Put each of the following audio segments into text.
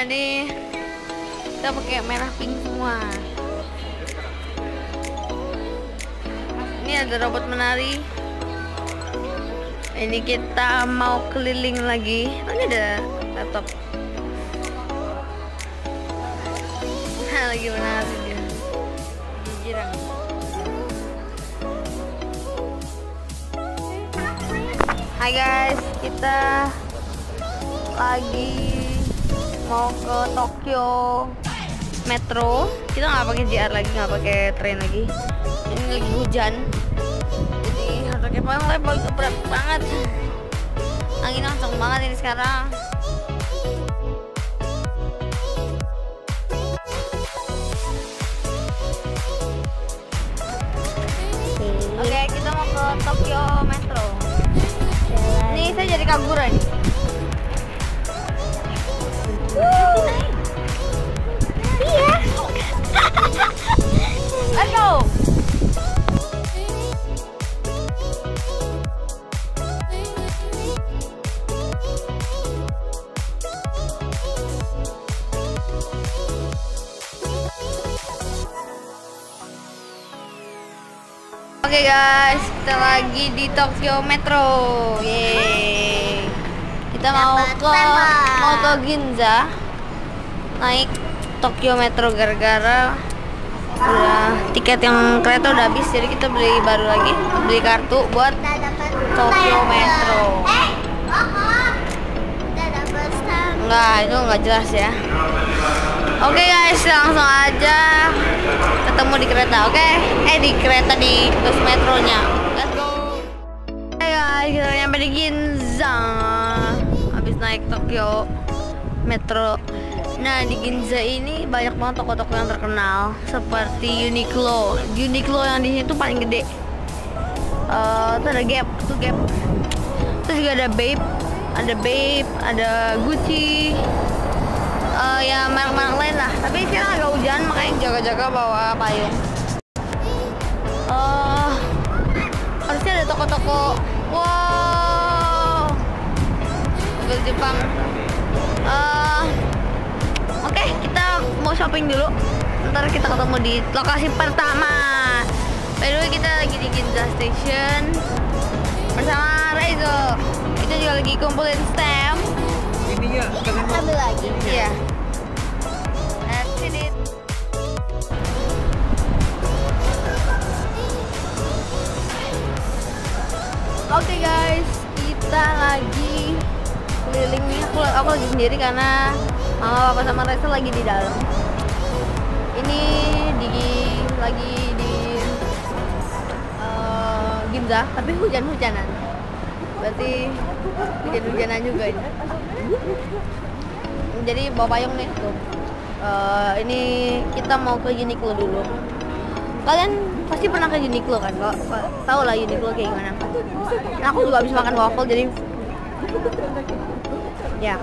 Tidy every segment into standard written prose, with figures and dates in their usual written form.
nih kita pakai merah pink semua. Ini ada robot menari. Ini kita mau keliling lagi. Oh, ini ada laptop. Lagi menari dia. Jijiran. Hai guys, kita lagi mau ke Tokyo Metro. Kita nggak pakai JR lagi, nggak pakai train lagi. Ini lagi hujan, jadi harus pakai payung. Lebar itu berat banget. Angin kencang banget ini sekarang. Oke, kita mau ke Tokyo Metro. Ini saya jadi Kagura nih. Iya. Let's go. Oke guys, kita lagi di Tokyo Metro. Yeay. Kita mau ke Ginza. Naik Tokyo Metro gara-gara udah tiket yang kereta udah habis, jadi kita beli baru lagi, beli kartu buat Tokyo Metro. Enggak, itu enggak jelas ya. Oke guys, langsung aja ketemu di kereta. Oke, di kereta di bus metronya. Let's go. Oke guys, kita nyampe di Ginza. Habis naik Tokyo Metro. Nah, di Ginza ini banyak banget toko-toko yang terkenal seperti Uniqlo. Uniqlo yang di sini tuh paling gede. Itu ada Gap, tuh Gap. Terus juga ada Babe, ada Gucci. Ya merek-merek lain lah. Tapi sekarang agak hujan, makanya jaga-jaga bawa payung. Harusnya ada toko-toko. Wow, mobil Jepang. Oke, kita mau shopping dulu. Ntar kita ketemu di lokasi pertama. By the way, kita lagi di Ginza Station bersama Reizo. Kita juga lagi kumpulin stamp. Ininya Ambil lagi. Iya. That's it. Oke guys, kita lagi keliling nih. Aku lagi sendiri karena mama, papa sama Reza lagi di dalam. Ini lagi di Ginza, tapi hujan-hujanan. Berarti hujan-hujanan juga ini. Jadi bawa payung nih tuh. Ini kita mau ke Uniqlo dulu. Kalian pasti pernah ke Uniqlo kan? Tahu lah Uniqlo kayak gimana. Nah, aku juga habis makan waffle jadi ya.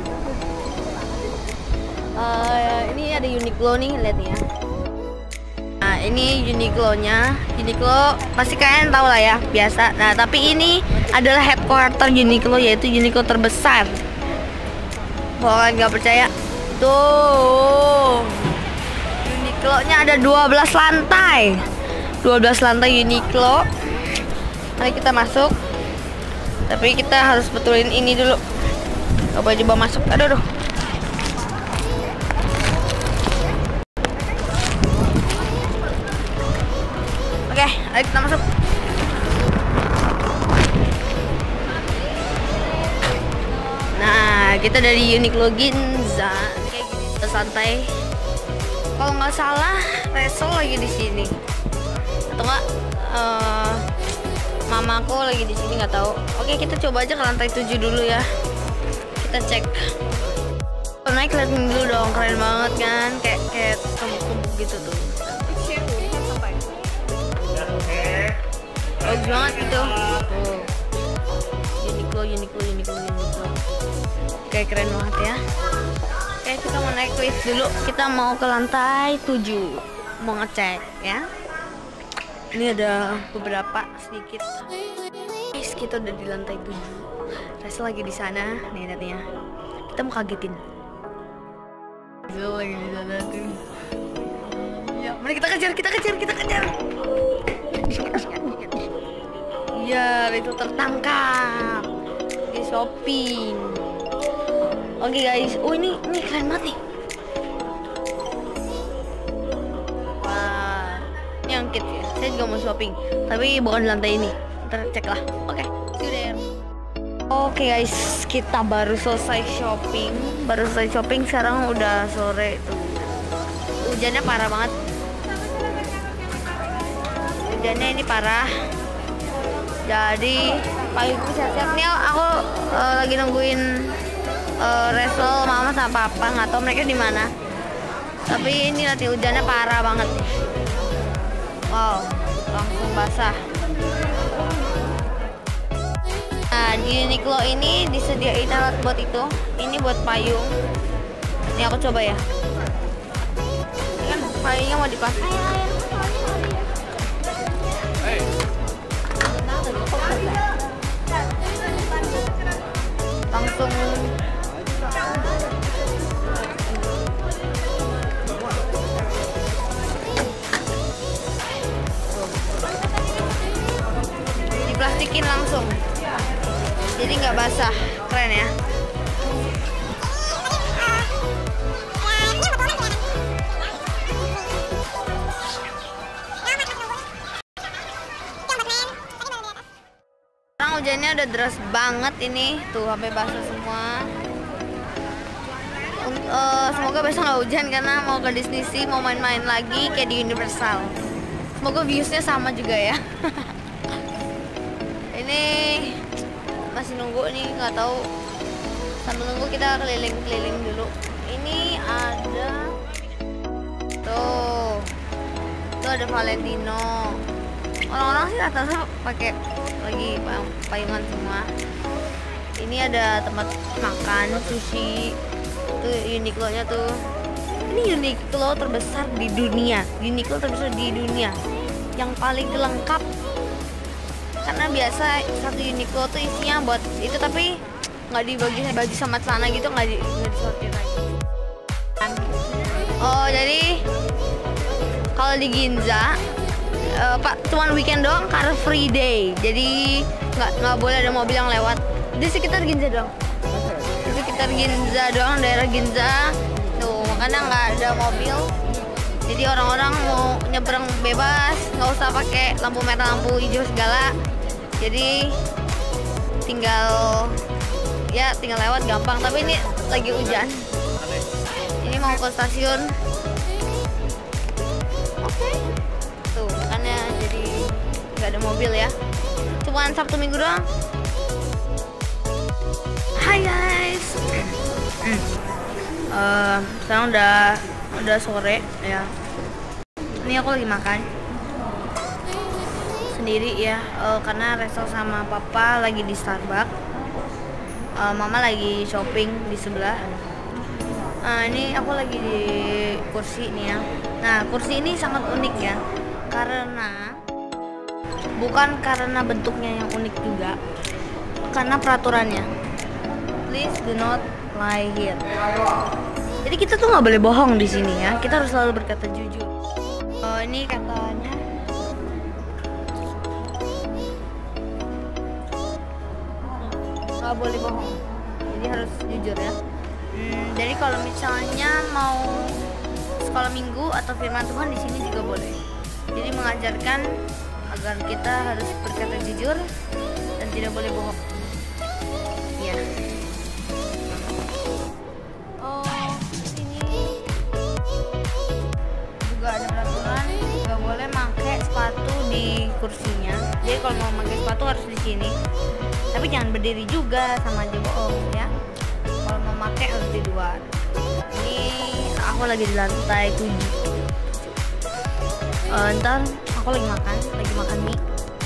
Ini ada Uniqlo nih, lihat nih ya. Nah, ini Uniqlo-nya. Uniqlo pasti kalian tahu lah ya, biasa. Nah, tapi ini adalah headquarter Uniqlo, yaitu Uniqlo terbesar. Kalau kalian nggak percaya, tuh Uniqlo-nya ada 12 lantai. 12 lantai Uniqlo. Mari kita masuk. Tapi kita harus betulin ini dulu. Coba masuk. Aduh. Oke, ayo kita masuk. Nah, kita dari Uniqlo Ginza. Kayak gini, santai. Kalau nggak salah, Reso lagi di sini. Atau nggak? Mamaku lagi di sini, nggak tahu. Oke, kita coba aja ke lantai 7 dulu ya. Kita cek. Naik liatin dulu dong, keren banget kan? Kayak tumpuk-tumpuk gitu tuh. Bagus banget gitu. Tuh. Uniqlo. Oke, keren banget ya. Oke, kita mau naik lift dulu. Kita mau ke lantai 7. Mau ngecek ya. Ini ada beberapa sedikit. Guys, kita udah di lantai 7. Rasa lagi di sana. Nih lihatnya. Kita mau kagetin. Angel lagi di sana tuh. Ya, mari kita kejar. Ya, itu tertangkap di shopping. Oke guys, oh ini keren banget nih. Wah, ini angkit ya. Saya juga mau shopping, tapi bukan di lantai ini. Ntar cek lah. Oke, see you there. Oke guys, kita baru selesai shopping. Sekarang udah sore tuh. Hujannya parah banget. Hujannya ini parah. Jadi payungku siap-siap nih. Aku lagi nungguin Resol, mama sama papa. Nggak tahu mereka di mana. Tapi ini nanti hujannya parah banget. Wow, langsung basah. Nah, di Uniqlo ini disediain alat buat itu. Ini buat payung. Ini aku coba ya. Ini kan payungnya mau dipasang. Langsung diplastikin langsung, jadi nggak basah. Keren ya. Sekarang hujannya udah deras banget ini tuh, sampai basah semua. Semoga besok nggak hujan karena mau ke Disney Sea, mau main-main lagi kayak di Universal. Semoga viewsnya sama juga ya. Ini masih nunggu nih, nggak tahu. Sambil nunggu kita keliling-keliling dulu. Ini ada tuh ada Valentino. Orang-orang sih rata-rata pakai lagi payungan semua. Ini ada tempat makan sushi. Tuh Uniqlo-nya tuh. Ini Uniqlo terbesar di dunia. Uniqlo terbesar di dunia. Yang paling lengkap. Karena biasa satu Uniqlo tuh isinya buat itu, tapi nggak dibagi baju sama celana gitu, nggak disortir lagi. Oh, jadi kalau di Ginza Pak, cuman weekend doang, Car Free Day. Jadi nggak boleh ada mobil yang lewat di sekitar Ginza doang. Di sekitar Ginza doang, daerah Ginza. Tuh, makanya nggak ada mobil. Jadi orang-orang mau nyebrang bebas, nggak usah pakai lampu merah, lampu hijau segala. Jadi tinggal lewat gampang. Tapi ini lagi hujan. Ini mau ke stasiun. Oke. Tuh, makanya jadi nggak ada mobil ya. Cuman Sabtu Minggu doang. Hai guys. Sekarang udah sore ya. Ini aku lagi makan sendiri ya, karena Resol sama papa lagi di Starbucks. Mama lagi shopping di sebelah. Ini aku lagi di kursi nih ya. Nah, kursi ini sangat unik ya, karena bukan karena bentuknya yang unik juga, karena peraturannya. Please do not lie here. Jadi kita tuh nggak boleh bohong di sini ya. Kita harus selalu berkata jujur. Ini katanya nggak boleh bohong. Jadi harus jujur ya. Jadi kalau misalnya mau sekolah minggu atau firman Tuhan di sini juga boleh. Jadi mengajarkan agar kita harus berkata jujur dan tidak boleh bohong. Ya. Sini juga ada peraturan nggak boleh pakai sepatu di kursinya. Jadi kalau mau pakai sepatu harus di sini. Tapi jangan berdiri juga, sama aja bohong ya. Kalau mau pakai harus di luar. Ini aku lagi di lantai 7. Ntar aku lagi makan mie.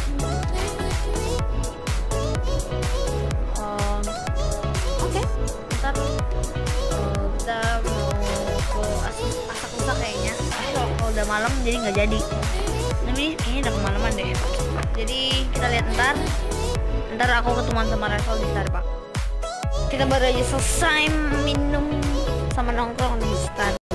Oke. Ntar kita mau ke Asakusa kayaknya. Kalau udah malam jadi nggak jadi. Tapi kayaknya udah kemalaman deh. Jadi kita lihat ntar aku ketemuan sama Resol di Starbucks. Kita baru aja selesai minum sama nongkrong di Starbucks.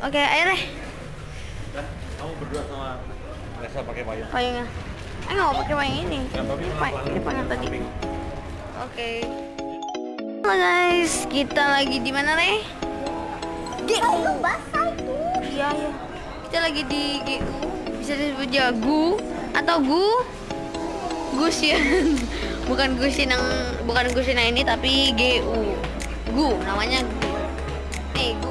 Oke, ayo deh. Kamu berdua sama Reza pakai payung. Payungnya. Nggak mau pakai payung ini. Ini payung tadi. Oke. Halo guys, kita lagi di mana nih? GU basah itu. Iya. Kita lagi di GU. Bisa disebut juga GU atau Gusian. Bukan Gusin yang ini tapi GU. GU namanya GU. GU.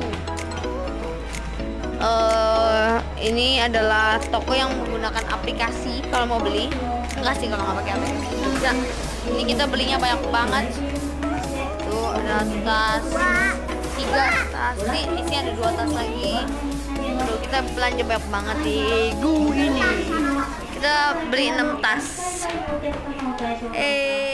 Ini adalah toko yang menggunakan aplikasi kalau mau beli. Enggak sih kalau nggak pakai aplikasi bisa. Ini kita belinya banyak banget. Tuh ada tas 3 tas. Nih di sini ada 2 tas lagi. Aduh, kita belanja banyak banget di GU ini. Kita beli 6 tas.